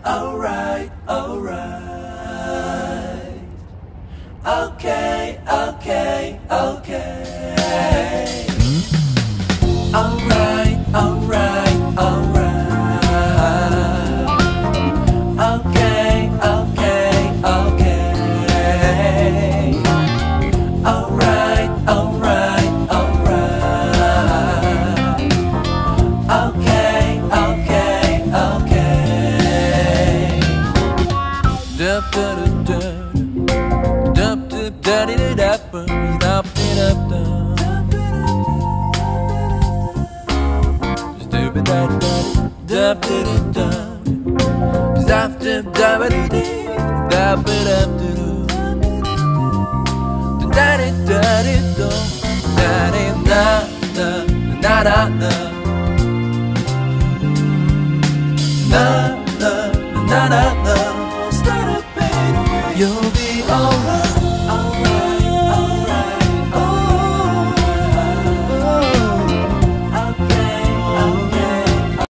alright, alright. Okay, okay, okay. Alright, alright, alright. Okay, okay, okay. Alright, alright, alright. Okay, okay, okay. Dup da da da, dup da da da da, dup da da. Dup da da, dup da da, dup da da da, dup da da. Da da da da da da da da da da.